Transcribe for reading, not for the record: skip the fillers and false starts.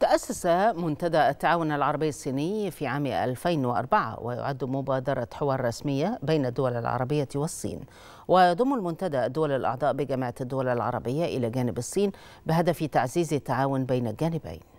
تأسس منتدى التعاون العربي الصيني في عام 2004 ويعد مبادرة حوار رسمية بين الدول العربية والصين، ويضم المنتدى الدول الأعضاء بجامعة الدول العربية إلى جانب الصين بهدف تعزيز التعاون بين الجانبين.